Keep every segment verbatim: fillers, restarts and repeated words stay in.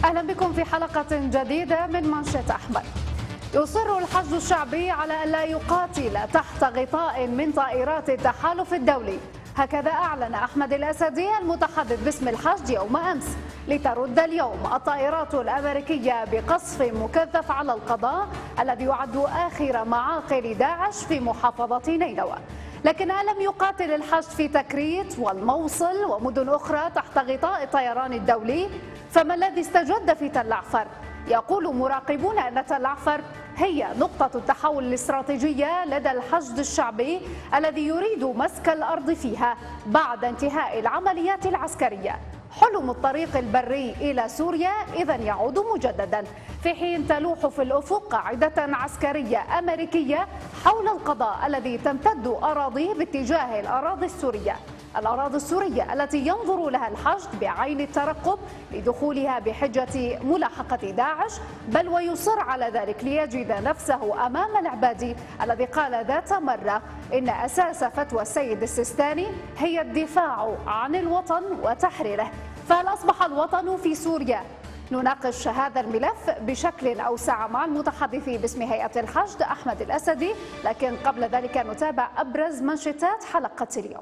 أهلا بكم في حلقة جديدة من منشط أحمر. يصر الحشد الشعبي على ألا يقاتل تحت غطاء من طائرات التحالف الدولي، هكذا أعلن أحمد الأسدي المتحدث باسم الحشد يوم أمس، لترد اليوم الطائرات الأمريكية بقصف مكثف على القضاء الذي يعد آخر معاقل داعش في محافظة نينوى. لكن ألم يقاتل الحشد في تكريت والموصل ومدن أخرى تحت غطاء الطيران الدولي؟ فما الذي استجد في تل عفر؟ يقول مراقبون أن تل عفر هي نقطة التحول الاستراتيجية لدى الحشد الشعبي الذي يريد مسك الأرض فيها بعد انتهاء العمليات العسكرية. حلم الطريق البري إلى سوريا إذن يعود مجددا، في حين تلوح في الأفق قاعدة عسكرية أمريكية حول القضاء الذي تمتد أراضيه باتجاه الأراضي السورية، الأراضي السورية التي ينظر لها الحشد بعين الترقب لدخولها بحجة ملاحقة داعش، بل ويصر على ذلك ليجد نفسه أمام العبادي الذي قال ذات مرة إن أساس فتوى السيد السيستاني هي الدفاع عن الوطن وتحريره. فهل أصبح الوطن في سوريا؟ نناقش هذا الملف بشكل أوسع مع المتحدث باسم هيئة الحشد أحمد الأسدي، لكن قبل ذلك نتابع أبرز منشطات حلقة اليوم.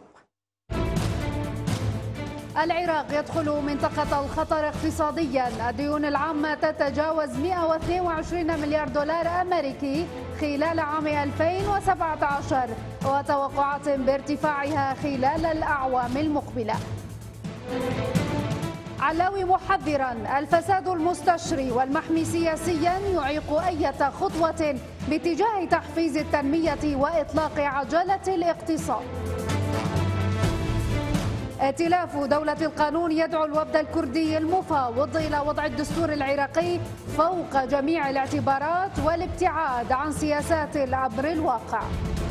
العراق يدخل منطقة الخطر اقتصاديا، الديون العامة تتجاوز مئة واثنين وعشرين مليار دولار أمريكي خلال عام ألفين وسبعة عشر، وتوقعات بارتفاعها خلال الأعوام المقبلة. علاوي محذرا الفساد المستشري والمحمي سياسيا يعيق أي خطوة باتجاه تحفيز التنمية وإطلاق عجلة الاقتصاد. ائتلاف دولة القانون يدعو الوفد الكردي المفاوض إلى وضع الدستور العراقي فوق جميع الاعتبارات والابتعاد عن سياسات الأمر الواقع.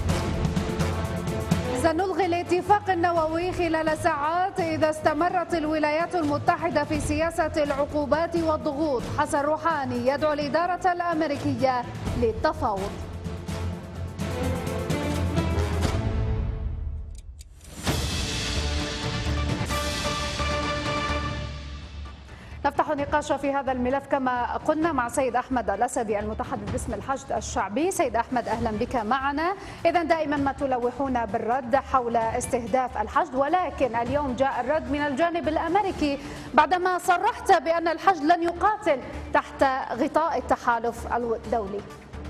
سنلغي الاتفاق النووي خلال ساعات إذا استمرت الولايات المتحدة في سياسة العقوبات والضغوط. حسن روحاني يدعو الإدارة الأمريكية للتفاوض. نفتح النقاش في هذا الملف كما قلنا مع سيد أحمد الأسدي المتحدث باسم الحشد الشعبي. سيد أحمد أهلا بك معنا. إذا دائما ما تلوحون بالرد حول استهداف الحشد، ولكن اليوم جاء الرد من الجانب الأمريكي بعدما صرحت بأن الحشد لن يقاتل تحت غطاء التحالف الدولي.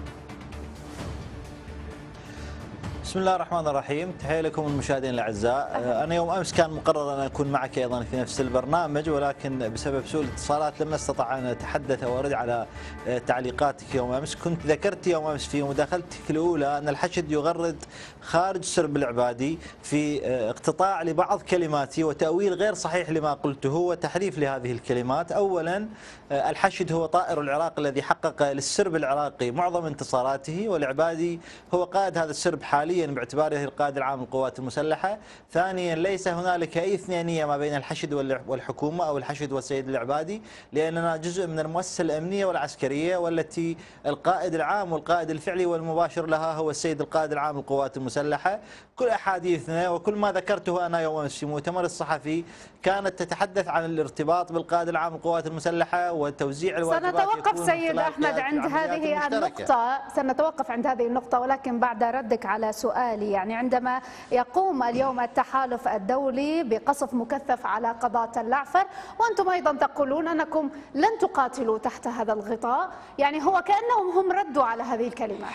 بسم الله الرحمن الرحيم، تحية لكم المشاهدين الأعزاء. أنا يوم أمس كان مقرر أن أكون معك أيضا في نفس البرنامج، ولكن بسبب سوء الاتصالات لم أستطع أن أتحدث أو أرد على تعليقاتك يوم أمس. كنت ذكرت يوم أمس في مداخلتك الأولى أن الحشد يغرد خارج سرب العبادي في اقتطاع لبعض كلماتي وتأويل غير صحيح لما قلته وتحريف لهذه الكلمات. أولا، الحشد هو طائر العراق الذي حقق للسرب العراقي معظم انتصاراته، والعبادي هو قائد هذا السرب حاليا باعتباره القائد العام للقوات المسلحة. ثانيا، ليس هنالك أي اثنينية ما بين الحشد والحكومة أو الحشد والسيد العبادي، لأننا جزء من المؤسسة الأمنية والعسكرية، والتي القائد العام والقائد الفعلي والمباشر لها هو السيد القائد العام للقوات المسلحة. كل أحاديثنا وكل ما ذكرته أنا يوم أمس في مؤتمر الصحفي كانت تتحدث عن الارتباط بالقائد العام للقوات المسلحة وتوزيع الواجبات. سنتوقف سيد أحمد عند هذه النقطة، سنتوقف عند هذه النقطة، ولكن بعد ردك على سؤالي، يعني عندما يقوم اليوم التحالف الدولي بقصف مكثف على قضاء تل عفر وأنتم أيضا تقولون أنكم لن تقاتلوا تحت هذا الغطاء، يعني هو كأنهم هم ردوا على هذه الكلمات.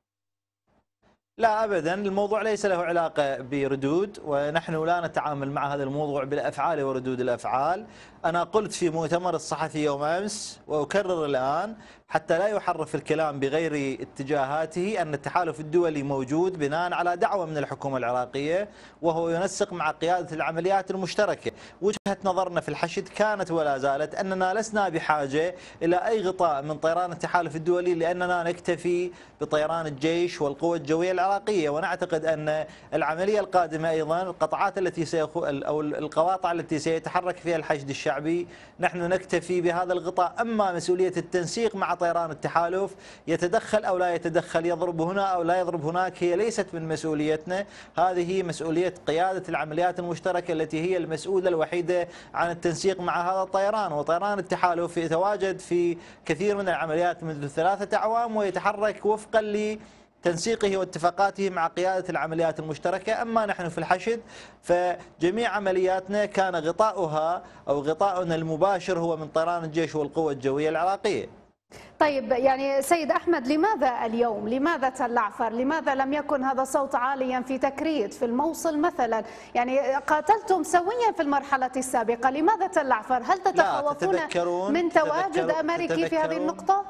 لا أبدا، الموضوع ليس له علاقة بردود، ونحن لا نتعامل مع هذا الموضوع بالأفعال وردود الأفعال. أنا قلت في مؤتمر الصحفي يوم أمس وأكرر الآن حتى لا يحرف الكلام بغير اتجاهاته أن التحالف الدولي موجود بناء على دعوة من الحكومة العراقية، وهو ينسق مع قيادة العمليات المشتركة. وجهة نظرنا في الحشد كانت ولا زالت أننا لسنا بحاجة إلى أي غطاء من طيران التحالف الدولي، لأننا نكتفي بطيران الجيش والقوة الجوية العراقية. ونعتقد أن العملية القادمة أيضا القطعات التي سيخو أو القواطع التي سيتحرك فيها الحشد الشعبي الشعبي نحن نكتفي بهذا الغطاء. أما مسؤولية التنسيق مع طيران التحالف يتدخل أو لا يتدخل، يضرب هنا أو لا يضرب هناك، هي ليست من مسؤوليتنا. هذه مسؤولية قيادة العمليات المشتركة التي هي المسؤولة الوحيدة عن التنسيق مع هذا الطيران. وطيران التحالف يتواجد في كثير من العمليات منذ ثلاثة أعوام ويتحرك وفقا لتنسيقه واتفاقاته مع قيادة العمليات المشتركة. أما نحن في الحشد فجميع عملياتنا كان غطاؤها أو غطاؤنا المباشر هو من طيران الجيش والقوة الجوية العراقية. طيب يعني سيد أحمد، لماذا اليوم؟ لماذا تل عفر؟ لماذا لم يكن هذا الصوت عاليا في تكريت في الموصل مثلا؟ يعني قاتلتم سويا في المرحلة السابقة، لماذا تل عفر؟ هل تتخوفون من تواجد أمريكي في هذه النقطة؟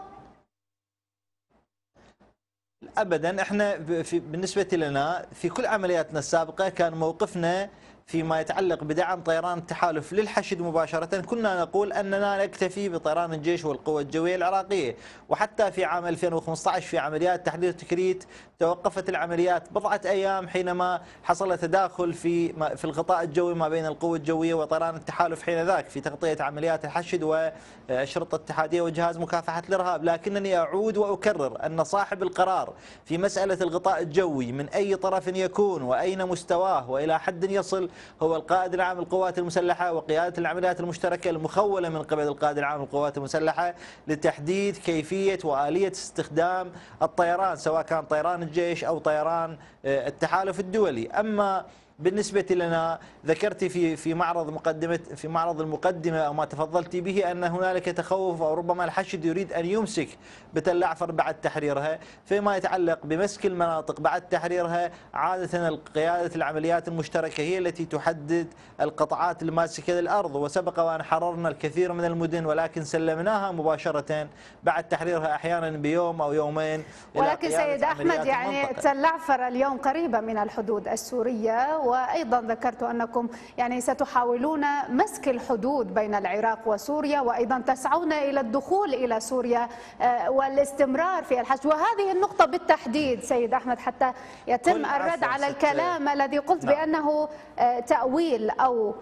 ابدا، احنا في بالنسبه لنا في كل عملياتنا السابقه كان موقفنا فيما يتعلق بدعم طيران التحالف للحشد مباشرة كنا نقول أننا نكتفي بطيران الجيش والقوة الجوية العراقية. وحتى في عام ألفين وخمسة عشر في عمليات تحرير تكريت توقفت العمليات بضعة أيام حينما حصل تداخل في في الغطاء الجوي ما بين القوة الجوية وطيران التحالف حينذاك في تغطية عمليات الحشد والشرطة الاتحادية وجهاز مكافحة الإرهاب. لكنني أعود وأكرر أن صاحب القرار في مسألة الغطاء الجوي من أي طرف يكون وأين مستواه وإلى حد يصل هو القائد العام للقوات المسلحة وقيادة العمليات المشتركة المخولة من قبل القائد العام للقوات المسلحة لتحديد كيفية وآلية استخدام الطيران سواء كان طيران الجيش أو طيران التحالف الدولي. أما بالنسبة لنا ذكرت في في معرض مقدمة في معرض المقدمة أو ما تفضلت به أن هنالك تخوف أو ربما الحشد يريد أن يمسك بتل عفر بعد تحريرها. فيما يتعلق بمسك المناطق بعد تحريرها عادة قيادة العمليات المشتركة هي التي تحدد القطاعات الماسكة للأرض، وسبق وأن حررنا الكثير من المدن ولكن سلمناها مباشرة بعد تحريرها أحيانا بيوم أو يومين. ولكن سيد أحمد يعني تل عفر اليوم قريبة من الحدود السورية، وأيضا ذكرت أنكم يعني ستحاولون مسك الحدود بين العراق وسوريا، وأيضا تسعون إلى الدخول إلى سوريا والاستمرار في الحشد. وهذه النقطة بالتحديد سيد أحمد حتى يتم الرد على الكلام الذي قلت نعم. بأنه تأويل أو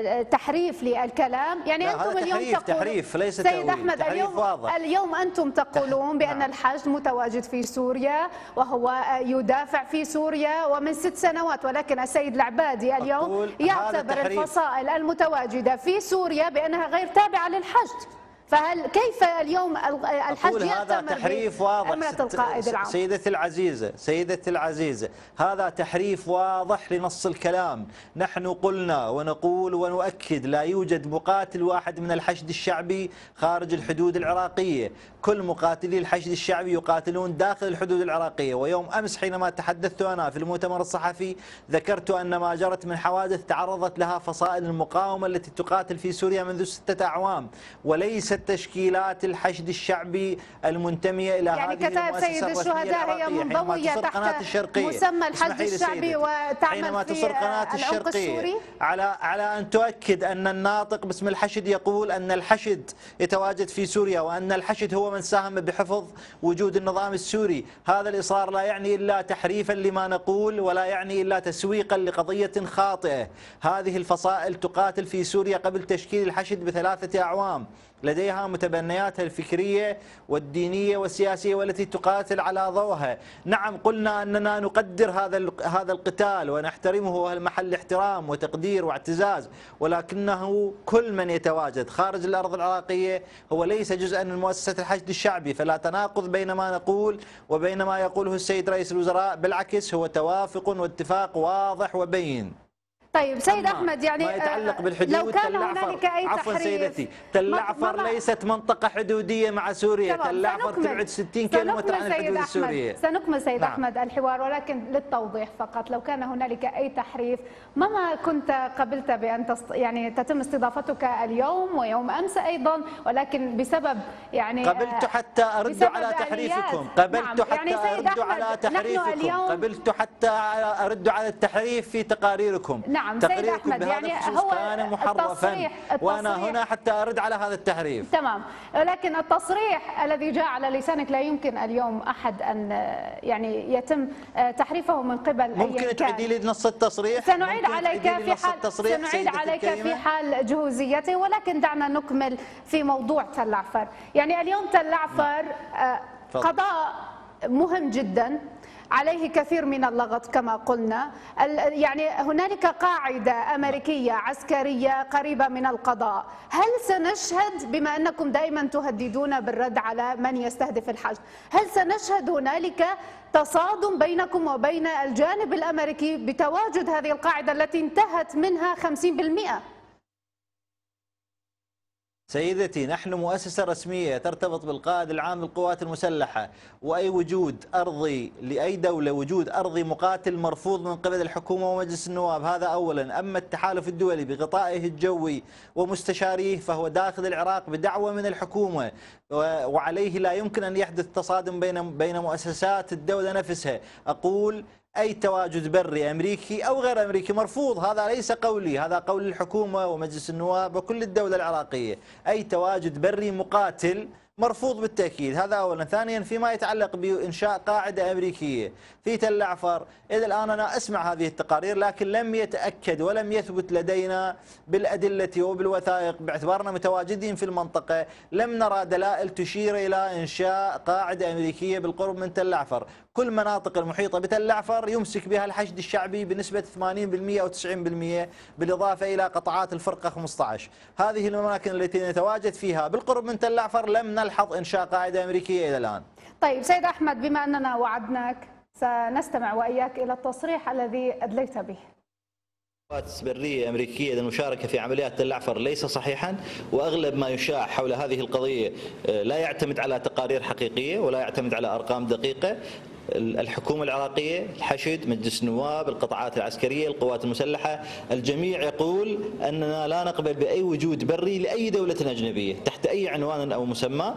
تحريف للكلام. يعني أنتم اليوم تحريف تقولون تحريف ليس سيد تأويل. أحمد تحريف اليوم واضح. اليوم أنتم تقولون بأن نعم. الحشد متواجد في سوريا وهو يدافع في سوريا ومن ست سنوات، ولكن السيد العبادي اليوم يعتبر الفصائل المتواجدة في سوريا بأنها غير تابعة للحشد. فهل كيف اليوم الحشد هذا تحريف واضح القائد العام؟ سيدتي العزيزة سيدتي العزيزة هذا تحريف واضح لنص الكلام. نحن قلنا ونقول ونؤكد لا يوجد مقاتل واحد من الحشد الشعبي خارج الحدود العراقية. كل مقاتلي الحشد الشعبي يقاتلون داخل الحدود العراقية. ويوم أمس حينما تحدثت أنا في المؤتمر الصحفي ذكرت أن ما جرت من حوادث تعرضت لها فصائل المقاومة التي تقاتل في سوريا منذ ستة أعوام، وليست تشكيلات الحشد الشعبي المنتمية إلى يعني هذه كتائب سيد الشهداء هي منضوية تحت مسمى الحشد الشعبي وتعمل في قناة العمق السوري. على على أن تؤكد أن الناطق باسم الحشد يقول أن الحشد يتواجد في سوريا وأن الحشد هو من ساهم بحفظ وجود النظام السوري. هذا الإصرار لا يعني إلا تحريفا لما نقول ولا يعني إلا تسويقا لقضية خاطئة. هذه الفصائل تقاتل في سوريا قبل تشكيل الحشد بثلاثة أعوام، لديها متبنياتها الفكرية والدينية والسياسية والتي تقاتل على ضوءها. نعم قلنا أننا نقدر هذا هذا القتال ونحترمه محل احترام وتقدير واعتزاز، ولكنه كل من يتواجد خارج الأرض العراقية هو ليس جزءا من مؤسسة الحشد الشعبي. فلا تناقض بين ما نقول وبين ما يقوله السيد رئيس الوزراء، بالعكس هو توافق واتفاق واضح وبين. طيب سيد أحمد يعني ما يتعلق بالحدود لو كان هنالك أي عفوا تحريف سيدتي تل عفر ليست منطقة حدودية مع سوريا. تل عفر تبعد ستين كيلومتر عن الحدود السورية. سنكمل سيد نعم. أحمد الحوار، ولكن للتوضيح فقط لو كان هنالك أي تحريف ما كنت قبلت بأن تست... يعني تتم استضافتك اليوم ويوم أمس أيضا، ولكن بسبب يعني قبلت حتى أرد على تحريفكم. قبلت نعم. حتى يعني أرد على تحريفكم. قبلت حتى أرد على التحريف في تقاريركم. نعم. نعم سيد تقريركم أحمد، بهذا يعني الخصوص هو كان محرفا، التصريح وأنا التصريح هنا حتى أرد على هذا التحريف. تمام، لكن التصريح الذي جاء على لسانك لا يمكن اليوم أحد أن يعني يتم تحريفه من قبل ممكن تعيدي لي نص التصريح؟ سنعيد عليك في حال سنعيد عليك في حال جهوزيته، ولكن دعنا نكمل في موضوع تل عفر. يعني اليوم تل عفر قضاء مهم جدا، عليه كثير من اللغط كما قلنا. يعني هنالك قاعدة أمريكية عسكرية قريبة من القضاء. هل سنشهد، بما أنكم دائما تهددون بالرد على من يستهدف الحج، هل سنشهد هنالك تصادم بينكم وبين الجانب الأمريكي بتواجد هذه القاعدة التي انتهت منها خمسين بالمئة؟ سيدتي، نحن مؤسسة رسمية ترتبط بالقائد العام للقوات المسلحة، وأي وجود أرضي لأي دولة، وجود أرضي مقاتل مرفوض من قبل الحكومة ومجلس النواب، هذا أولا. أما التحالف الدولي بغطائه الجوي ومستشاريه فهو داخل العراق بدعوة من الحكومة، وعليه لا يمكن أن يحدث تصادم بين بين مؤسسات الدولة نفسها. أقول أي تواجد بري أمريكي أو غير أمريكي مرفوض، هذا ليس قولي، هذا قول الحكومة ومجلس النواب وكل الدولة العراقية. أي تواجد بري مقاتل مرفوض بالتأكيد، هذا أولا. ثانيا، فيما يتعلق بإنشاء قاعدة أمريكية في تل عفر، إلى الآن أنا أسمع هذه التقارير لكن لم يتأكد ولم يثبت لدينا بالأدلة وبالوثائق، باعتبارنا متواجدين في المنطقة لم نرى دلائل تشير إلى إنشاء قاعدة أمريكية بالقرب من تل عفر. كل مناطق المحيطة بتل عفر يمسك بها الحشد الشعبي بنسبة ثمانين بالمئة أو تسعين بالمئة، بالإضافة إلى قطاعات الفرقة خمسة عشر. هذه الأماكن التي نتواجد فيها بالقرب من تل عفر لم نلحظ إنشاء قاعدة أمريكية إلى الآن. طيب سيد أحمد، بما أننا وعدناك سنستمع وإياك إلى التصريح الذي أدليت به. قوات برية أمريكية للمشاركة في عمليات تل عفر ليس صحيحا، وأغلب ما يشاع حول هذه القضية لا يعتمد على تقارير حقيقية ولا يعتمد على أرقام دقيقة. الحكومة العراقية، الحشد، مجلس النواب، القطاعات العسكرية، القوات المسلحة، الجميع يقول أننا لا نقبل بأي وجود بري لأي دولة أجنبية تحت أي عنوان أو مسمى،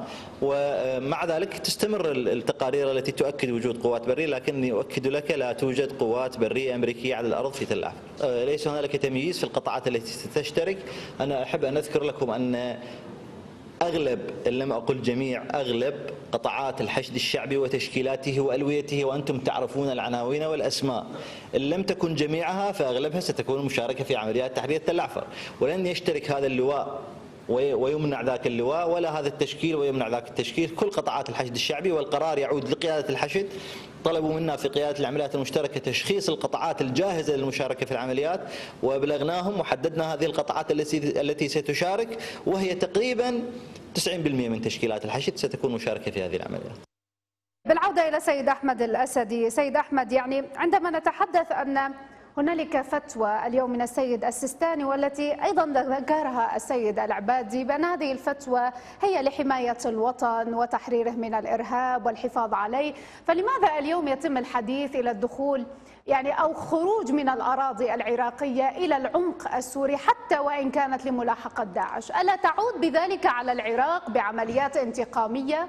ومع ذلك تستمر التقارير التي تؤكد وجود قوات برية، لكني أؤكد لك لا توجد قوات برية أمريكية على الأرض في تل عفر. ليس هنالك تمييز في القطاعات التي تشترك. أنا أحب أن أذكر لكم أن أغلب، إن لم أقل جميع، أغلب قطاعات الحشد الشعبي وتشكيلاته وألويته، وأنتم تعرفون العناوين والأسماء، إن لم تكن جميعها فأغلبها ستكون مشاركة في عمليات تحرير تل عفر، ولن يشترك هذا اللواء ويمنع ذاك اللواء، ولا هذا التشكيل ويمنع ذاك التشكيل. كل قطاعات الحشد الشعبي، والقرار يعود لقيادة الحشد. طلبوا منا في قيادة العمليات المشتركة تشخيص القطاعات الجاهزة للمشاركة في العمليات، وأبلغناهم وحددنا هذه القطاعات التي ستشارك، وهي تقريبا تسعين بالمئة من تشكيلات الحشد ستكون مشاركة في هذه العمليات. بالعودة إلى سيد أحمد الأسدي، سيد أحمد، يعني عندما نتحدث أن هنالك فتوى اليوم من السيد السيستاني، والتي أيضا ذكرها السيد العبادي بأن هذه الفتوى هي لحماية الوطن وتحريره من الإرهاب والحفاظ عليه، فلماذا اليوم يتم الحديث إلى الدخول يعني أو خروج من الأراضي العراقية إلى العمق السوري حتى وإن كانت لملاحقة داعش؟ ألا تعود بذلك على العراق بعمليات انتقامية؟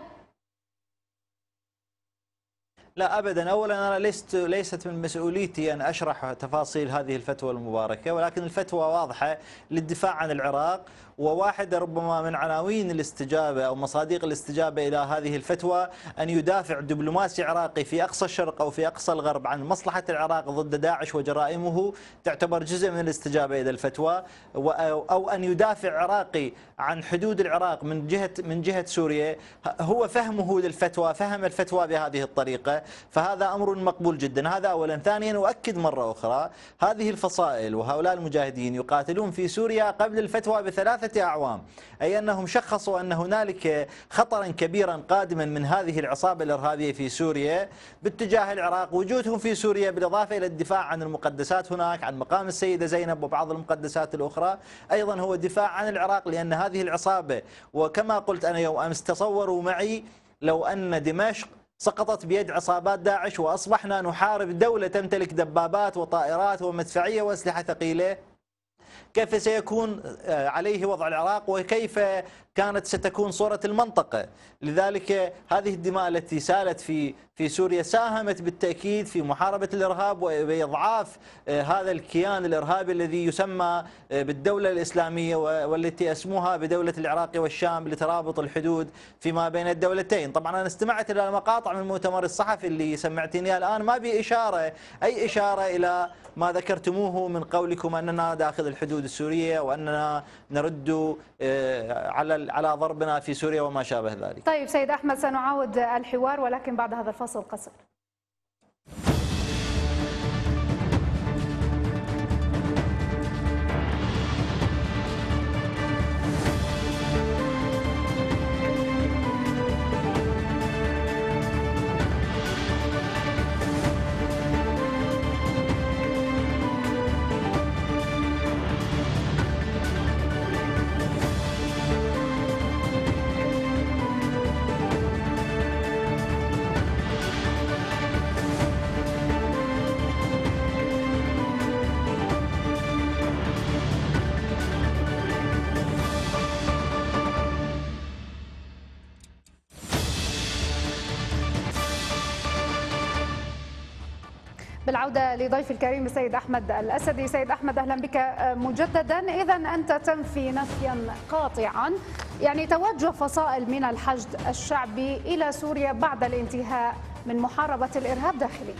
لا أبدا. أولا أنا لست ليست من مسؤوليتي أن أشرح تفاصيل هذه الفتوى المباركة، ولكن الفتوى واضحة للدفاع عن العراق، وواحدة ربما من عناوين الاستجابة أو مصادق الاستجابة إلى هذه الفتوى أن يدافع دبلوماسي عراقي في أقصى الشرق أو في أقصى الغرب عن مصلحة العراق ضد داعش وجرائمه، تعتبر جزء من الاستجابة إلى الفتوى، أو أن يدافع عراقي عن حدود العراق من جهة من جهة سوريا، هو فهمه للفتوى، فهم الفتوى بهذه الطريقة، فهذا أمر مقبول جدا. هذا أولا. ثانيا، أؤكد مرة أخرى هذه الفصائل وهؤلاء المجاهدين يقاتلون في سوريا قبل الفتوى بثلاثة أعوام، أي أنهم شخصوا أن هنالك خطرا كبيرا قادما من هذه العصابة الإرهابية في سوريا باتجاه العراق. وجودهم في سوريا بالإضافة إلى الدفاع عن المقدسات هناك، عن مقام السيدة زينب وبعض المقدسات الأخرى، أيضا هو الدفاع عن العراق، لأن هذه العصابة، وكما قلت أنا يوم أمس، تصوروا معي لو أن دمشق سقطت بيد عصابات داعش وأصبحنا نحارب دولة تمتلك دبابات وطائرات ومدفعية وأسلحة ثقيلة، كيف سيكون عليه وضع العراق وكيف كانت ستكون صورة المنطقة. لذلك هذه الدماء التي سالت في في سوريا ساهمت بالتأكيد في محاربة الإرهاب وإضعاف هذا الكيان الإرهابي الذي يسمى بالدولة الإسلامية والتي أسموها بدولة العراق والشام لترابط الحدود فيما بين الدولتين. طبعا أنا استمعت إلى مقاطع من المؤتمر الصحفي اللي سمعتني الآن، ما بي إشارة أي إشارة إلى ما ذكرتموه من قولكم أننا داخل الحدود السورية وأننا نرد على على ضربنا في سوريا وما شابه ذلك. طيب سيد أحمد، سنعاود الحوار ولكن بعد هذا الفصل القصير. بالعودة لضيف الكريم السيد أحمد الأسدي. سيد أحمد، أهلا بك مجددا. إذا أنت تنفي نفيا قاطعا يعني توجه فصائل من الحشد الشعبي إلى سوريا بعد الانتهاء من محاربة الإرهاب داخليا.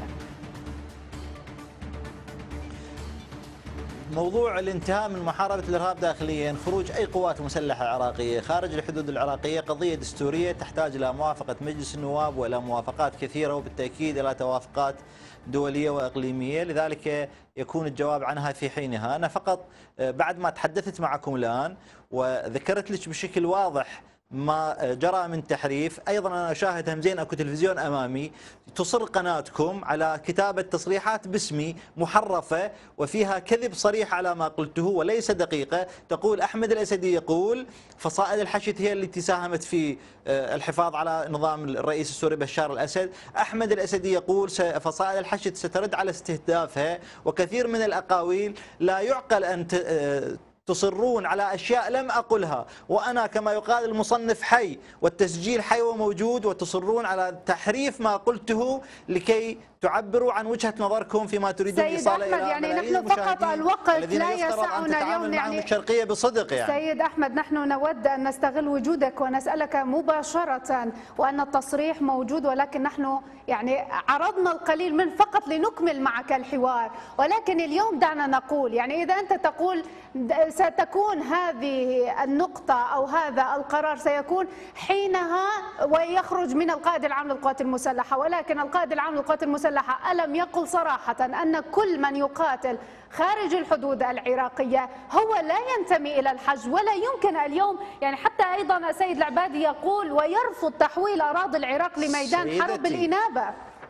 موضوع الانتهاء من محاربة الإرهاب داخليا، خروج أي قوات مسلحة عراقية خارج الحدود العراقية قضية دستورية تحتاج إلى موافقة مجلس النواب وإلى موافقات كثيرة وبالتأكيد إلى توافقات دولية وإقليمية، لذلك يكون الجواب عنها في حينها. أنا فقط بعد ما تحدثت معكم الآن وذكرت لك بشكل واضح ما جرى من تحريف، أيضا أنا أشاهد همزين أكو تلفزيون أمامي تصر قناتكم على كتابة تصريحات باسمي محرفة وفيها كذب صريح على ما قلته وليس دقيقة. تقول أحمد الأسدي يقول فصائل الحشد هي التي ساهمت في الحفاظ على نظام الرئيس السوري بشار الأسد. أحمد الأسدي يقول فصائل الحشد سترد على استهدافها، وكثير من الأقاويل لا يعقل أن تصرون على أشياء لم أقلها وأنا كما يقال المصنف حي والتسجيل حي وموجود، وتصرون على تحريف ما قلته لكي تعبروا عن وجهة نظركم فيما تريدون إيصاله إلى يعني نحن فقط الوقت لا يسعنا اليوم يعني الشرقية بصدق. يعني سيد أحمد، نحن نود أن نستغل وجودك ونسألك مباشرة وأن التصريح موجود، ولكن نحن يعني عرضنا القليل من فقط لنكمل معك الحوار. ولكن اليوم دعنا نقول يعني إذا أنت تقول ستكون هذه النقطة أو هذا القرار سيكون حينها ويخرج من القائد العام للقوات المسلحة، ولكن القائد العام للقوات المسلحة ألم يقل صراحة أن كل من يقاتل خارج الحدود العراقية هو لا ينتمي إلى الحشد، ولا يمكن اليوم يعني حتى أيضا السيد العبادي يقول ويرفض تحويل أراضي العراق لميدان حرب بالإنابة.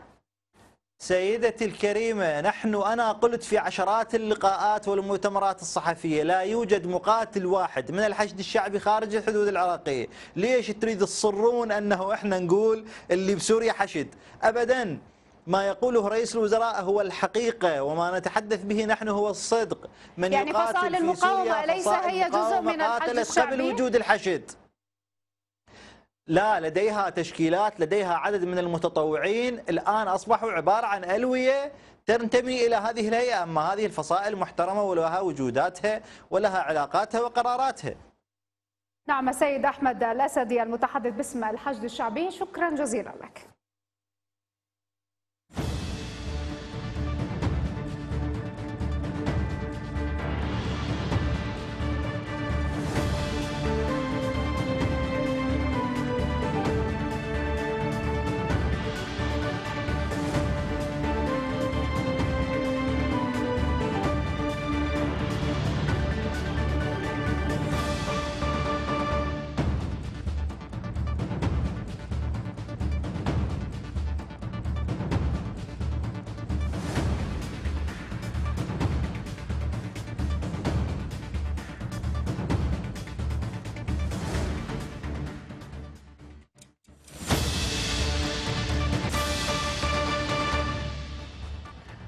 سيدتي الكريمة، نحن أنا قلت في عشرات اللقاءات والمؤتمرات الصحفية لا يوجد مقاتل واحد من الحشد الشعبي خارج الحدود العراقية. ليش تريد تصرون أنه إحنا نقول اللي بسوريا حشد؟ أبدا، ما يقوله رئيس الوزراء هو الحقيقة وما نتحدث به نحن هو الصدق. من يعني يقاتل فصائل المقاومة ليس هي جزء من الحشد الشعبي قبل وجود الحشد. لا، لديها تشكيلات، لديها عدد من المتطوعين، الآن أصبحوا عبارة عن ألوية تنتمي إلى هذه الهيئة. أما هذه الفصائل محترمة ولها وجوداتها ولها علاقاتها وقراراتها. نعم السيد أحمد الأسدي المتحدث باسم الحشد الشعبي، شكرا جزيلا لك.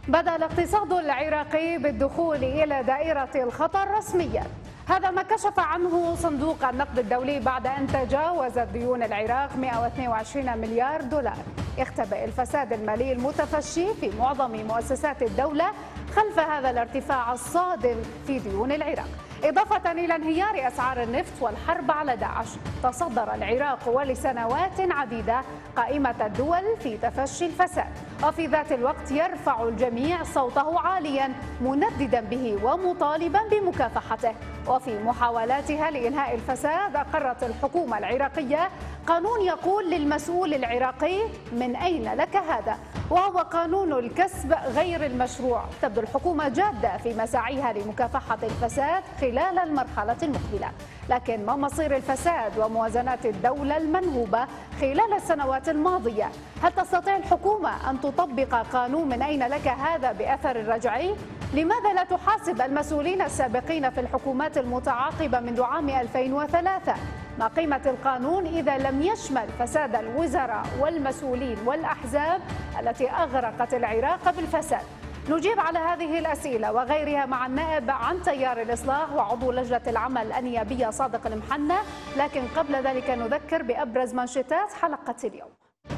بدأ الاقتصاد العراقي بالدخول إلى دائرة الخطر رسميا. هذا ما كشف عنه صندوق النقد الدولي بعد أن تجاوزت ديون العراق مئة واثنين وعشرين مليار دولار. يختبئ الفساد المالي المتفشي في معظم مؤسسات الدولة خلف هذا الارتفاع الصادم في ديون العراق. إضافة إلى انهيار أسعار النفط والحرب على داعش، تصدر العراق ولسنوات عديدة قائمة الدول في تفشي الفساد، وفي ذات الوقت يرفع الجميع صوته عاليا منددا به ومطالبا بمكافحته. وفي محاولاتها لإنهاء الفساد أقرت الحكومة العراقية قانون يقول للمسؤول العراقي: من أين لك هذا؟ وهو قانون الكسب غير المشروع. تبدو الحكومة جادة في مساعيها لمكافحة الفساد خلال المرحلة المقبلة، لكن ما مصير الفساد وموازنات الدولة المنهوبة خلال السنوات الماضية؟ هل تستطيع الحكومة أن تطبق قانون من أين لك هذا بأثر رجعي؟ لماذا لا تحاسب المسؤولين السابقين في الحكومات المتعاقبة منذ عام ألفين وثلاثة؟ ما قيمة القانون إذا لم يشمل فساد الوزراء والمسؤولين والأحزاب التي أغرقت العراق بالفساد؟ نجيب على هذه الأسئلة وغيرها مع النائب عن تيار الإصلاح وعضو لجنة العمل النيابية صادق المحنة، لكن قبل ذلك نذكر بأبرز منشطات حلقة اليوم.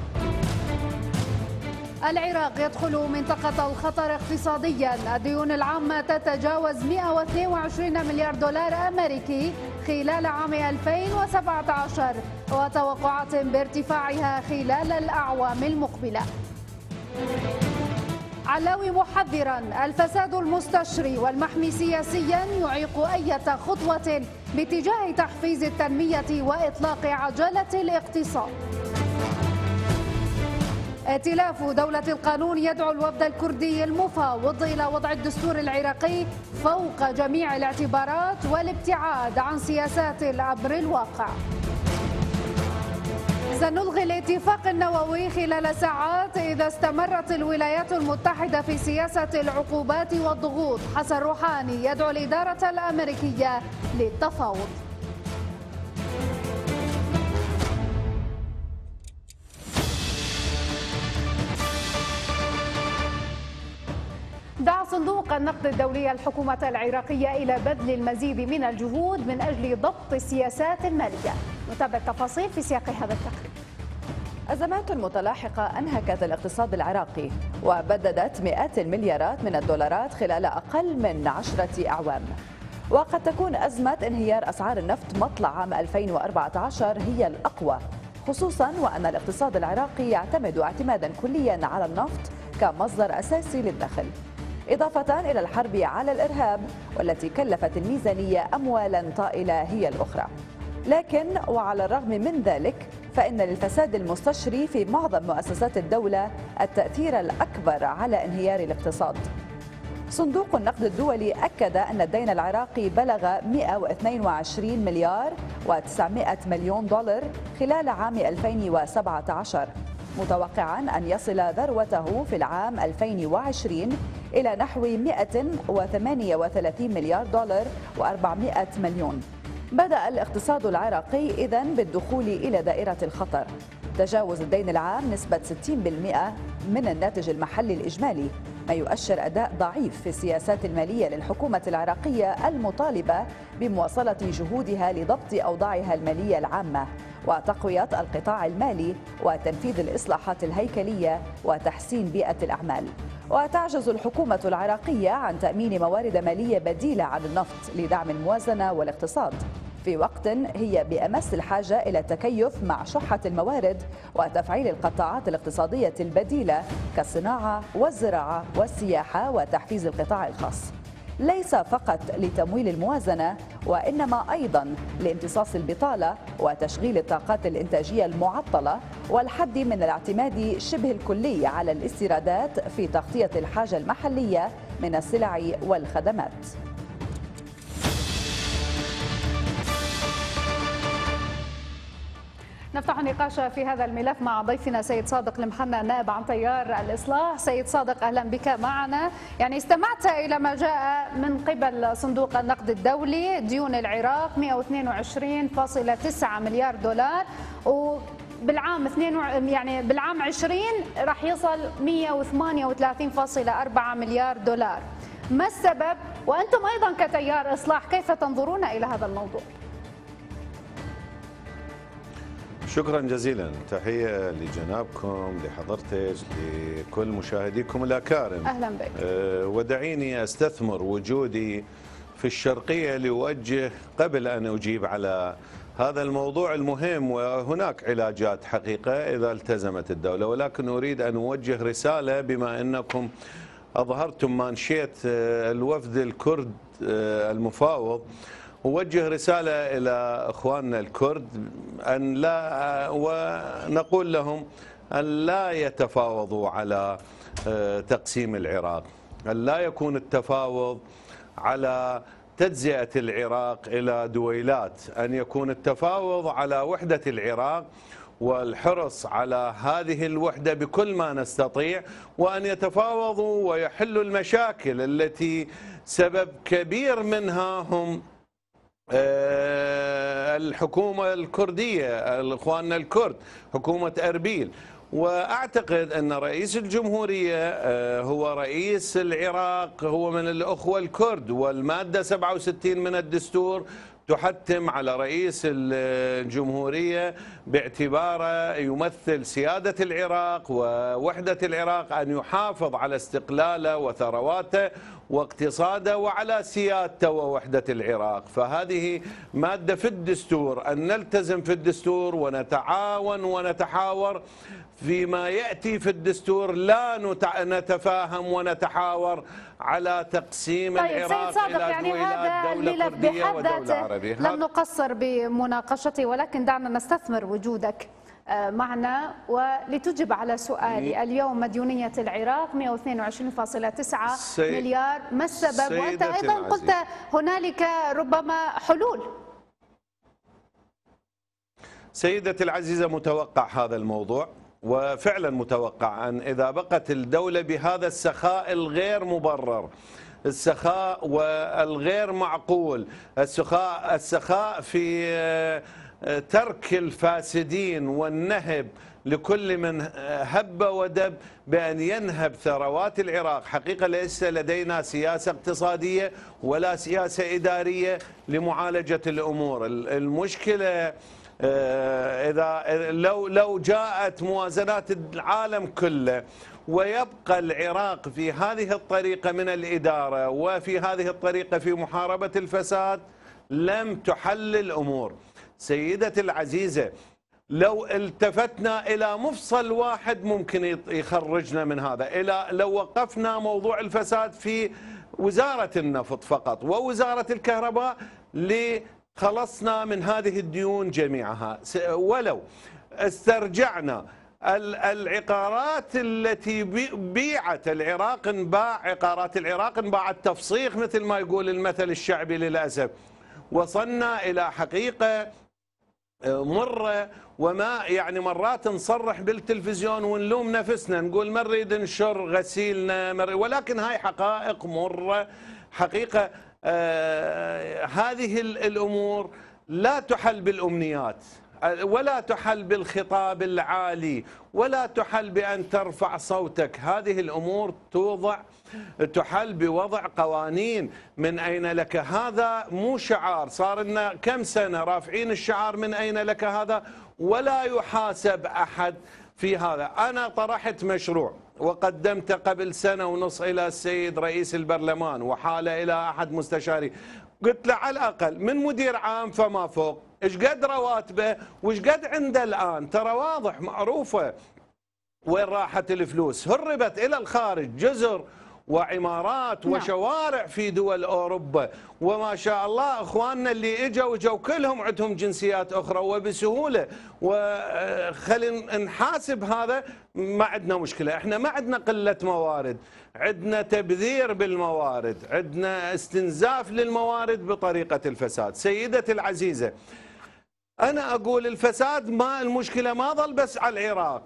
العراق يدخل منطقة الخطر اقتصاديا، الديون العامة تتجاوز مئة واثنين وعشرين مليار دولار أمريكي خلال عام ألفين وسبعة عشر، وتوقعات بارتفاعها خلال الأعوام المقبلة. علاوي محذرا: الفساد المستشري والمحمي سياسيا يعيق أي خطوة باتجاه تحفيز التنمية وإطلاق عجلة الاقتصاد. ائتلاف دولة القانون يدعو الوفد الكردي المفاوض إلى وضع الدستور العراقي فوق جميع الاعتبارات والابتعاد عن سياسات الأمر الواقع. سنلغي الاتفاق النووي خلال ساعات إذا استمرت الولايات المتحدة في سياسة العقوبات والضغوط. حسن روحاني يدعو الإدارة الأمريكية للتفاوض. دعا صندوق النقد الدولي الحكومة العراقية إلى بذل المزيد من الجهود من أجل ضبط السياسات المالية. نتابع التفاصيل في سياق هذا التقرير. أزمات متلاحقة أنهكت الاقتصاد العراقي وبددت مئات المليارات من الدولارات خلال أقل من عشرة أعوام. وقد تكون أزمة انهيار أسعار النفط مطلع عام ألفين وأربعة عشر هي الأقوى، خصوصا وأن الاقتصاد العراقي يعتمد اعتمادا كليا على النفط كمصدر أساسي للدخل، إضافة إلى الحرب على الإرهاب والتي كلفت الميزانية أموالا طائلة هي الأخرى. لكن وعلى الرغم من ذلك فإن للفساد المستشري في معظم مؤسسات الدولة التأثير الأكبر على انهيار الاقتصاد. صندوق النقد الدولي أكد أن الدين العراقي بلغ مئة واثنين وعشرين مليار وتسعمئة مليون دولار خلال عام ألفين وسبعة عشر، متوقعا أن يصل ذروته في العام ألفين وعشرين إلى نحو مئة وثمانية وثلاثين مليار دولار وأربعمئة مليون. بدأ الاقتصاد العراقي إذن بالدخول إلى دائرة الخطر. تجاوز الدين العام نسبة ستين بالمئة من الناتج المحلي الإجمالي، ما يؤشر أداء ضعيف في السياسات المالية للحكومة العراقية المطالبة بمواصلة جهودها لضبط أوضاعها المالية العامة وتقوية القطاع المالي وتنفيذ الإصلاحات الهيكلية وتحسين بيئة الأعمال. وتعجز الحكومة العراقية عن تأمين موارد مالية بديلة عن النفط لدعم الموازنة والاقتصاد، في وقت هي بأمس الحاجة إلى التكيف مع شحة الموارد وتفعيل القطاعات الاقتصادية البديلة كالصناعة والزراعة والسياحة وتحفيز القطاع الخاص، ليس فقط لتمويل الموازنة وإنما أيضا لامتصاص البطالة وتشغيل الطاقات الإنتاجية المعطلة والحد من الاعتماد شبه الكلي على الاستيرادات في تغطية الحاجة المحلية من السلع والخدمات. نفتح النقاش في هذا الملف مع ضيفنا سيد صادق المحنة نائب عن تيار الإصلاح. سيد صادق أهلا بك معنا. يعني استمعت إلى ما جاء من قبل صندوق النقد الدولي، ديون العراق مئة واثنين وعشرين فاصلة تسعة مليار دولار، و بالعام اثنين يعني بالعام عشرين راح يصل مئة وثمانية وثلاثين فاصلة أربعة مليار دولار. ما السبب؟ وأنتم أيضا كتيار إصلاح كيف تنظرون إلى هذا الموضوع؟ شكرا جزيلا، تحية لجنابكم، لحضرتك، لكل مشاهديكم الأكارم. أهلا بك. أه ودعيني أستثمر وجودي في الشرقية لأوجه قبل أن أجيب على هذا الموضوع المهم، وهناك علاجات حقيقة إذا التزمت الدولة، ولكن أريد أن أوجه رسالة بما أنكم أظهرتم مانشيت الوفد الكرد المفاوض. أوجه رسالة إلى إخواننا الكرد أن لا ونقول لهم أن لا يتفاوضوا على تقسيم العراق، أن لا يكون التفاوض على تجزئة العراق إلى دويلات، أن يكون التفاوض على وحدة العراق والحرص على هذه الوحدة بكل ما نستطيع، وأن يتفاوضوا ويحلوا المشاكل التي سبب كبير منها هم الحكومة الكردية، الإخوان الكرد، حكومة أربيل. وأعتقد أن رئيس الجمهورية هو رئيس العراق، هو من الأخوة الكرد، والمادة سبعة وستين من الدستور تحتم على رئيس الجمهورية باعتباره يمثل سيادة العراق ووحدة العراق أن يحافظ على استقلاله وثرواته واقتصاده وعلى سيادته ووحدة العراق. فهذه مادة في الدستور، أن نلتزم في الدستور ونتعاون ونتحاور فيما يأتي في الدستور، لا نتفاهم ونتحاور على تقسيم طيب العراق سيد صادق، إلى يعني دويلات، دولة كردية ودولة عربية. لن نقصر بمناقشته، ولكن دعنا نستثمر وجودك معنا ولتجب على سؤالي. اليوم مديونية العراق مئة واثنين وعشرين فاصلة تسعة مليار، ما السبب؟ وأنت أيضا قلت هنالك ربما حلول. سيدتي العزيزة، متوقع هذا الموضوع، وفعلا متوقع أن إذا بقت الدولة بهذا السخاء الغير مبرر، السخاء والغير معقول، السخاء السخاء في ترك الفاسدين والنهب لكل من هب ودب بأن ينهب ثروات العراق. حقيقة ليس لدينا سياسة اقتصادية ولا سياسة إدارية لمعالجة الأمور. المشكلة إذا لو لو جاءت موازنات العالم كله ويبقى العراق في هذه الطريقة من الإدارة وفي هذه الطريقة في محاربة الفساد لم تحل الأمور. سيدتي العزيزة، لو التفتنا إلى مفصل واحد ممكن يخرجنا من هذا، إلى لو وقفنا موضوع الفساد في وزارة النفط فقط ووزارة الكهرباء لخلصنا من هذه الديون جميعها، ولو استرجعنا العقارات التي بيعت العراق، انباع عقارات العراق، انباعت تفصيخ مثل ما يقول المثل الشعبي للأسف. وصلنا إلى حقيقة مرة، وما يعني مرات نصرح بالتلفزيون ونلوم نفسنا، نقول ما نريد نشر غسيلنا، ولكن هاي حقائق مرة حقيقة. آه هذه الأمور لا تحل بالأمنيات، ولا تحل بالخطاب العالي، ولا تحل بأن ترفع صوتك. هذه الأمور توضع تحل بوضع قوانين. من أين لك هذا؟ مو شعار، صار لنا كم سنة رافعين الشعار من أين لك هذا، ولا يحاسب أحد في هذا. أنا طرحت مشروع وقدمت قبل سنة ونص إلى السيد رئيس البرلمان وحالة إلى أحد مستشاري، قلت له على الأقل من مدير عام فما فوق إيش قد رواتبه وإيش قد عنده الآن، ترى واضح معروفة وين راحت الفلوس. هربت إلى الخارج، جزر وعمارات وشوارع في دول أوروبا، وما شاء الله إخواننا اللي إجوا إجوا كلهم عندهم جنسيات أخرى وبسهولة. وخلينا نحاسب هذا، ما عندنا مشكلة. إحنا ما عندنا قلة موارد، عندنا تبذير بالموارد، عندنا استنزاف للموارد بطريقة الفساد. سيدتي العزيزة، أنا أقول الفساد ما المشكلة ما ظل بس على العراق،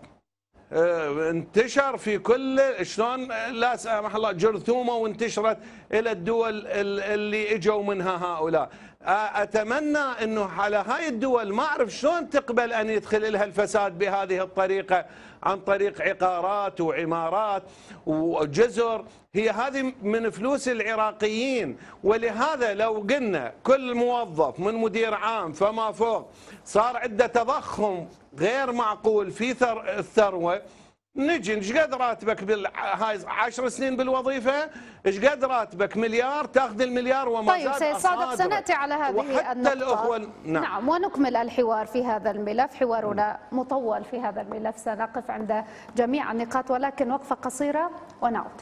انتشر في كل شلون لا سمح الله جرثومه وانتشرت الى الدول اللي اجوا منها هؤلاء. أتمنى أنه على هاي الدول ما أعرف شلون تقبل أن يدخل لها الفساد بهذه الطريقة عن طريق عقارات وعمارات وجزر. هي هذه من فلوس العراقيين، ولهذا لو قلنا كل موظف من مدير عام فما فوق صار عنده تضخم غير معقول في الثروة، نجي ايش قد راتبك بالهاي عشر سنين بالوظيفه؟ ايش قد راتبك؟ مليار، تاخذ المليار وما طيب سيد صادق سناتي على هذه النقطة. نعم. نعم ونكمل الحوار في هذا الملف، حوارنا مطول في هذا الملف، سنقف عند جميع النقاط ولكن وقفة قصيرة ونعود.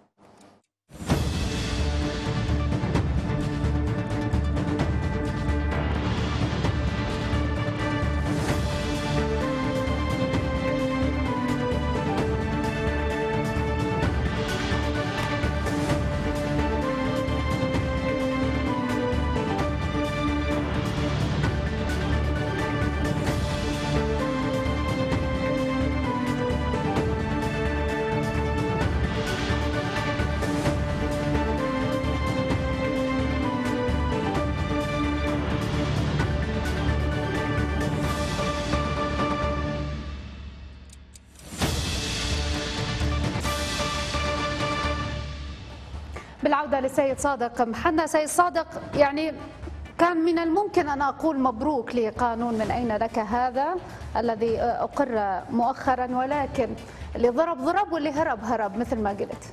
بالعودة للسيد صادق محنا. سيد صادق، يعني كان من الممكن أن أقول مبروك لقانون من أين لك هذا الذي أقر مؤخرا، ولكن اللي ضرب ضرب واللي هرب هرب مثل ما قلت.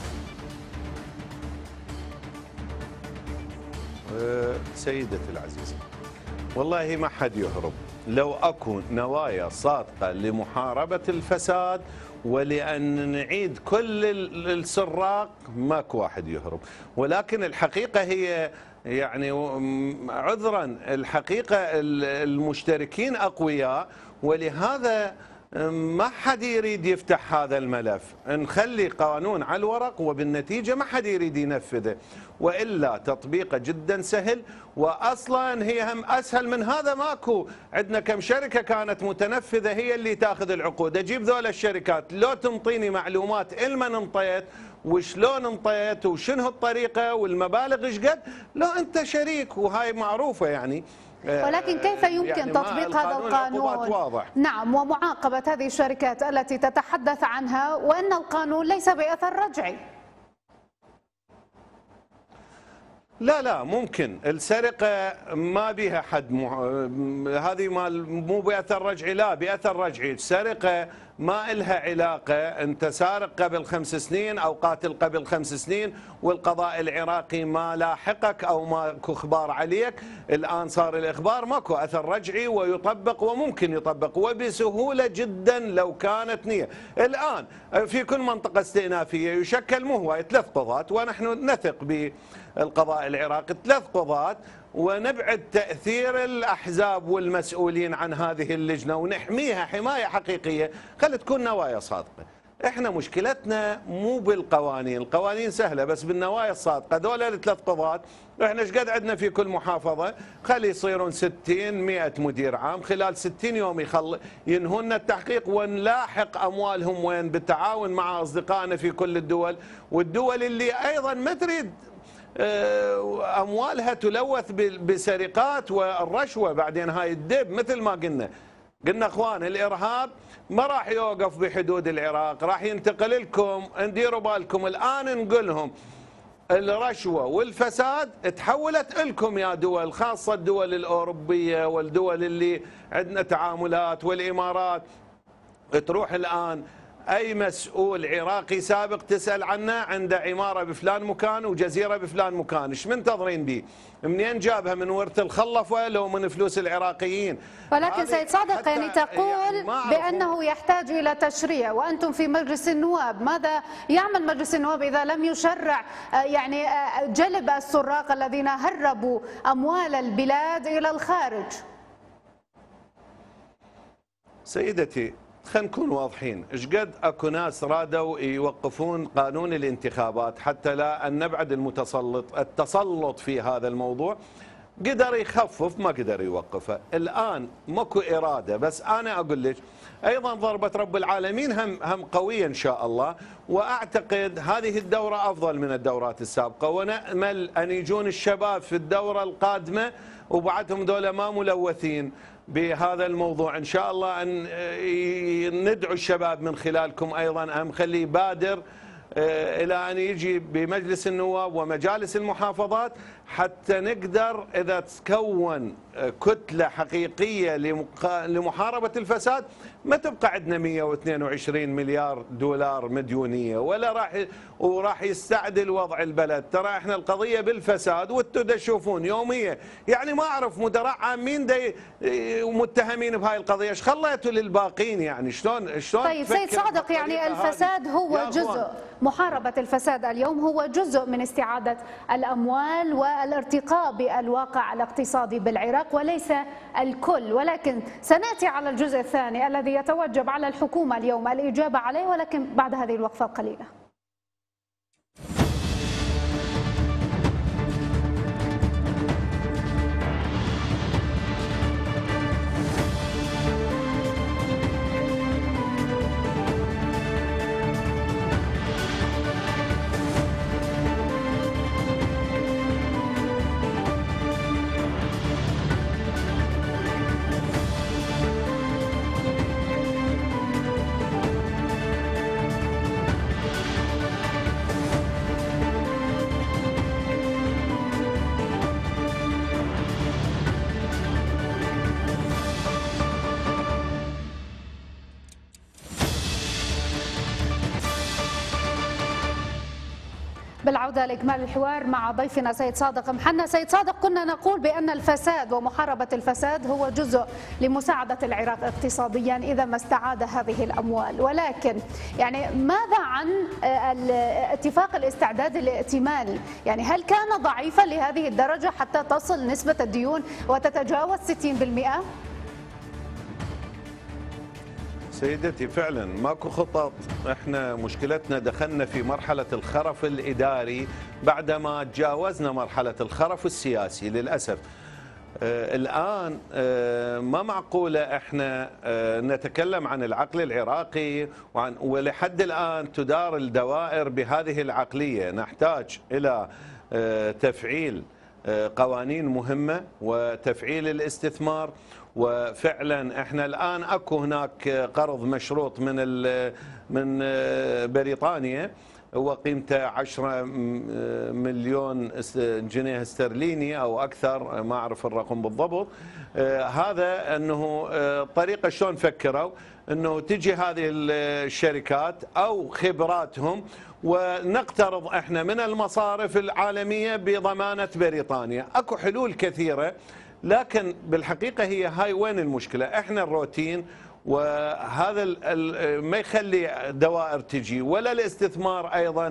سيدتي العزيزة، والله ما حد يهرب. لو أكو نوايا صادقة لمحاربة الفساد ولأن نعيد كل السراق ماكو واحد يهرب، ولكن الحقيقة هي يعني عذرا الحقيقة المشتركين أقوياء، ولهذا ما حد يريد يفتح هذا الملف. نخلي قانون على الورق وبالنتيجة ما حد يريد ينفذه، وإلا تطبيقه جدا سهل، وأصلا هي هم أسهل من هذا ماكو. عندنا كم شركة كانت متنفذة هي اللي تاخذ العقود. أجيب ذول الشركات، لو تنطيني معلومات إلمن انطيت وشلون انطيت وشنو الطريقة والمبالغ ايش قد، لو أنت شريك وهاي معروفة يعني. ولكن كيف يمكن يعني تطبيق هذا القانون؟ واضح. نعم، ومعاقبة هذه الشركات التي تتحدث عنها وأن القانون ليس بأثر رجعي؟ لا لا ممكن. السرقة ما بها حد مح... هذه مال مو بأثر رجعي، لا بأثر رجعي. السرقة ما إلها علاقة، أنت سارق قبل خمس سنين أو قاتل قبل خمس سنين والقضاء العراقي ما لاحقك أو ماكو إخبار عليك، الآن صار الإخبار ماكو أثر رجعي ويطبق وممكن يطبق وبسهولة جدا لو كانت نية. الآن في كل منطقة استئنافية يشكل مو هواي ثلاث قضاة، ونحن نثق بالقضاء العراقي ثلاث قضاة، ونبعد تأثير الأحزاب والمسؤولين عن هذه اللجنة ونحميها حماية حقيقية. خلي تكون نوايا صادقة. احنا مشكلتنا مو بالقوانين، القوانين سهلة، بس بالنوايا الصادقة. ذولا الثلاث قضاة احنا ايش قد عندنا في كل محافظة؟ خلي يصيرون ستين مئة مدير عام، خلال ستين يوم يخل ينهون التحقيق ونلاحق أموالهم وين، بالتعاون مع أصدقائنا في كل الدول، والدول اللي أيضا ما تريد أموالها تلوث بسرقات والرشوة. بعدين هاي الدب مثل ما قلنا قلنا اخوان، الارهاب ما راح يوقف بحدود العراق، راح ينتقل لكم. نديروا بالكم الان نقولهم الرشوه والفساد تحولت لكم يا دول، خاصه الدول الاوروبيه والدول اللي عندنا تعاملات والامارات. تروح الان أي مسؤول عراقي سابق تسأل عنه، عنده عمارة بفلان مكان وجزيرة بفلان مكان، ايش منتظرين بيه؟ منين جابها؟ من ورث الخلفة لو من فلوس العراقيين؟ ولكن سيد صادق يعني تقول يعني بأنه يحتاج إلى تشريع، وأنتم في مجلس النواب، ماذا يعمل مجلس النواب إذا لم يشرع يعني جلب السراق الذين هربوا أموال البلاد إلى الخارج؟ سيدتي خلينا نكون واضحين، ايش قد اكو ناس رادوا يوقفون قانون الانتخابات حتى لا ان نبعد المتسلط التسلط في هذا الموضوع. قدر يخفف ما قدر يوقفه. الآن ماكو إرادة، بس أنا أقول لك أيضا ضربة رب العالمين هم هم قوية إن شاء الله، وأعتقد هذه الدورة أفضل من الدورات السابقة، ونأمل أن يجون الشباب في الدورة القادمة وبعدهم دولة ما ملوثين بهذا الموضوع. إن شاء الله أن ندعو الشباب من خلالكم أيضا أم خلي يبادر إلى أن يجي بمجلس النواب ومجالس المحافظات حتى نقدر إذا تكون كتلة حقيقية لمحاربة الفساد ما تبقى عندنا مئة واثنين وعشرين مليار دولار مديونية ولا راح وراح يستعدل وضع البلد. ترى احنا القضية بالفساد وانتم تشوفون يوميا، يعني ما أعرف مدراء عامين دي متهمين بهاي القضية، ايش خليتوا للباقين؟ يعني شلون شلون طيب سيد صادق، يعني الفساد هو جزء، محاربة الفساد اليوم هو جزء من استعادة الأموال والارتقاء بالواقع الاقتصادي بالعراق وليس الكل، ولكن سنأتي على الجزء الثاني الذي يتوجب على الحكومة اليوم الإجابة عليه، ولكن بعد هذه الوقفة القليلة. بالعودة لإكمال الحوار مع ضيفنا سيد صادق محنة. سيد صادق، كنا نقول بأن الفساد ومحاربة الفساد هو جزء لمساعدة العراق اقتصاديا إذا ما استعاد هذه الأموال، ولكن يعني ماذا عن اتفاق الاستعداد الائتماني؟ يعني هل كان ضعيفا لهذه الدرجة حتى تصل نسبة الديون وتتجاوز ستين بالمئة؟ سيدتي فعلا ماكو خطط. احنا مشكلتنا دخلنا في مرحلة الخرف الإداري بعدما تجاوزنا مرحلة الخرف السياسي للأسف. آه الآن آه ما معقولة احنا آه نتكلم عن العقل العراقي وعن ولحد الآن تدار الدوائر بهذه العقلية. نحتاج إلى آه تفعيل آه قوانين مهمة وتفعيل الاستثمار. وفعلا احنا الان اكو هناك قرض مشروط من من بريطانيا وقيمته عشرة مليون جنيه استرليني او اكثر، ما اعرف الرقم بالضبط. هذا انه طريقه شلون فكروا انه تجي هذه الشركات او خبراتهم ونقترض احنا من المصارف العالميه بضمانه بريطانيا. اكو حلول كثيره، لكن بالحقيقة هي هاي وين المشكلة؟ احنا الروتين وهذا ما يخلي دوائر تجي ولا الاستثمار ايضا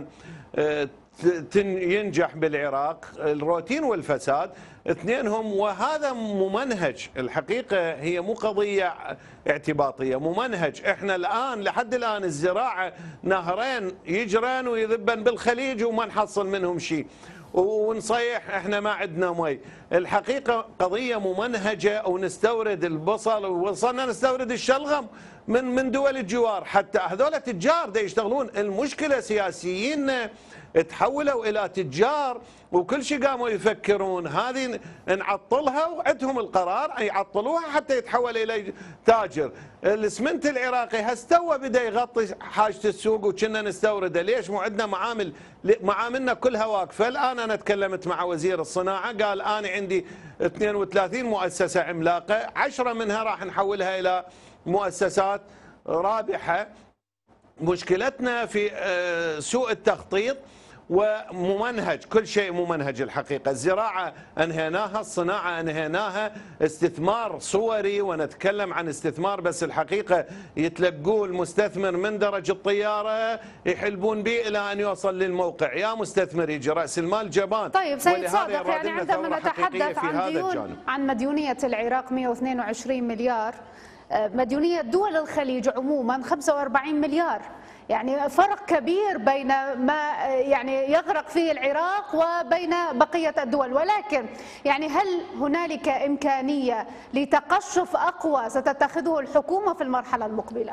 ينجح بالعراق. الروتين والفساد اثنينهم، وهذا ممنهج. الحقيقة هي مو قضية اعتباطية، ممنهج. احنا الآن لحد الآن الزراعة نهرين يجران ويذبن بالخليج وما نحصل منهم شيء، ونصيح احنا ما عندنا مي. الحقيقة قضية ممنهجة، ونستورد البصل ووصلنا نستورد الشلغم من من دول الجوار. حتى هذول تجار دا يشتغلون. المشكلة سياسيين تحولوا إلى تجار وكل شيء قاموا يفكرون هذه نعطلها، وعندهم القرار أن يعطلوها حتى يتحول إلى تاجر. الاسمنت العراقي هستوى بدأ يغطي حاجة السوق وكنا نستورده. ليش؟ مو عندنا معامل، معاملنا كلها واقفة. الآن أنا تكلمت مع وزير الصناعة قال أنا عندي اثنين وثلاثين مؤسسة عملاقة، عشرة منها راح نحولها إلى مؤسسات رابحة. مشكلتنا في سوء التخطيط وممنهج، كل شيء ممنهج. الحقيقة الزراعة أنهيناها، الصناعة أنهيناها، استثمار صوري ونتكلم عن استثمار، بس الحقيقة يتلقوه المستثمر من درج الطيارة يحلبون به إلى أن يوصل للموقع. يا مستثمر يجي رأس المال جبان. طيب سيد صادق، يعني عندما نتحدث عن ديون، عن مديونية العراق مئة واثنين وعشرين مليار، مديونية دول الخليج عموما خمسة وأربعين مليار، يعني فرق كبير بين ما يعني يغرق فيه العراق وبين بقية الدول، ولكن يعني هل هنالك إمكانية لتقشف أقوى ستتخذه الحكومة في المرحلة المقبلة؟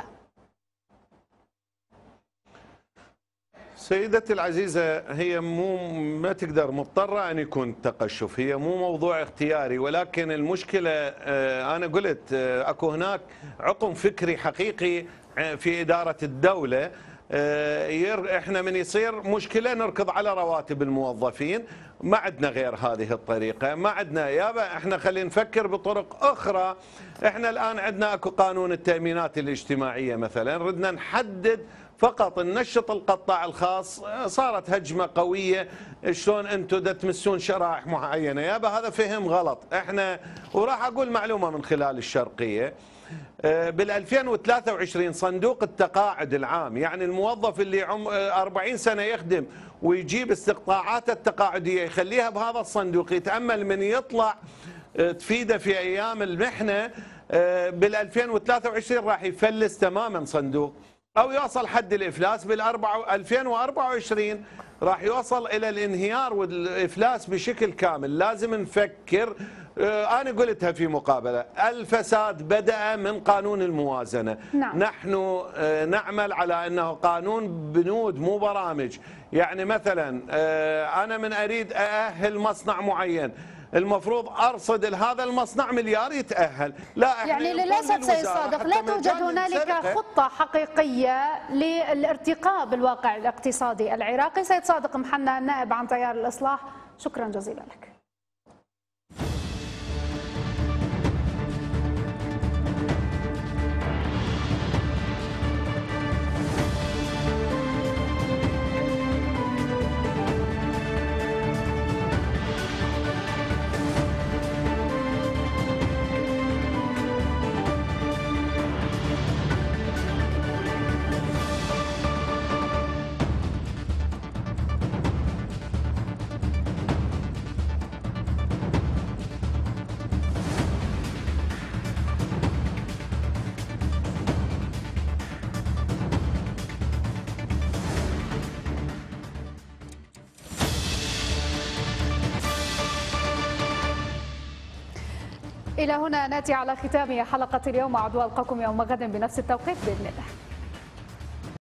سيدتي العزيزة، هي مو ما تقدر مضطرة أن يكون تقشف، هي مو موضوع اختياري، ولكن المشكلة أنا قلت أكو هناك عقم فكري حقيقي في إدارة الدولة. احنا من يصير مشكلة نركض على رواتب الموظفين، ما عندنا غير هذه الطريقة، ما عندنا يابا احنا خلينا نفكر بطرق أخرى. احنا الآن عندنا أكو قانون التأمينات الاجتماعية مثلا، ردنا نحدد فقط ننشط القطاع الخاص، صارت هجمة قوية شلون انتم دا تمسون شرائح معينة. يابا هذا فهم غلط. احنا وراح اقول معلومة من خلال الشرقية، بال ألفين وثلاثة وعشرين صندوق التقاعد العام، يعني الموظف اللي عم أربعين سنة يخدم ويجيب استقطاعاته التقاعدية يخليها بهذا الصندوق، يتأمل من يطلع تفيده في ايام المحنة، بال ألفين وثلاثة وعشرين راح يفلس تماما صندوق أو يوصل حد الإفلاس. بال ألفين وأربعة وعشرين راح يوصل إلى الانهيار والإفلاس بشكل كامل. لازم نفكر. أنا قلتها في مقابلة، الفساد بدأ من قانون الموازنة. نعم. نحن نعمل على أنه قانون بنود مو برامج. يعني مثلا أنا من أريد أأهل مصنع معين، المفروض ارصد لهذا المصنع مليار يتاهل. لا يعني للاسف سيد صادق لا توجد هنالك خطه حقيقيه للارتقاء بالواقع الاقتصادي العراقي. سيد صادق محنى النائب عن تيار الاصلاح، شكرا جزيلا لك. إلى هنا نأتي على ختام حلقة اليوم. أعود ألقاكم يوم غد بنفس التوقيت بإذن الله.